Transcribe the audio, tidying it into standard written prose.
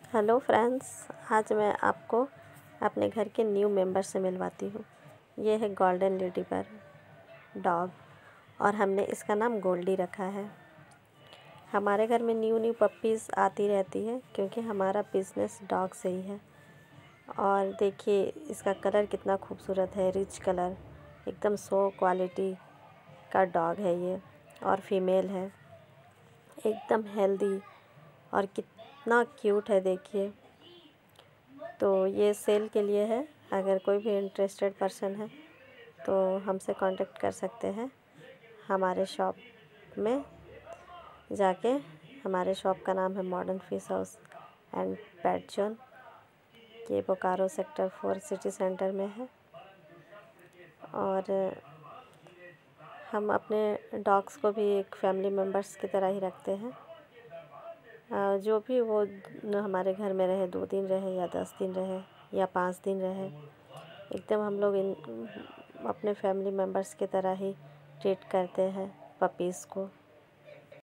Hello friends, आज मैं आपको अपने घर के न्यू मेंबर से मिलवाती हूँ। ये है गोल्डन लेडीबर्ड डॉग और हमने इसका नाम गोल्डी रखा है। हमारे घर में न्यू पप्पीज़ आती रहती है क्योंकि हमारा बिज़नेस डॉग से ही है। और देखिए इसका कलर कितना खूबसूरत है, रिच कलर, एकदम सो क्वालिटी का डॉग है ये और फीमेल है, एकदम हेल्दी और कितना क्यूट है देखिए। तो ये सेल के लिए है, अगर कोई भी इंटरेस्टेड पर्सन है तो हमसे कांटेक्ट कर सकते हैं। हमारे शॉप में जाके, हमारे शॉप का नाम है modern fish house and pet zone. ये बोकारो सेक्टर 4 सिटी सेंटर में है। और हम अपने डॉग्स को भी एक फैमिली मेम्बर्स की तरह ही रखते हैं। जो भी वो हमारे घर में रहे, 2 दिन रहे या 10 दिन रहे या 5 दिन रहे, एकदम हम लोग इन अपने फैमिली मेम्बर्स की तरह ही ट्रीट करते हैं पपीज़ को।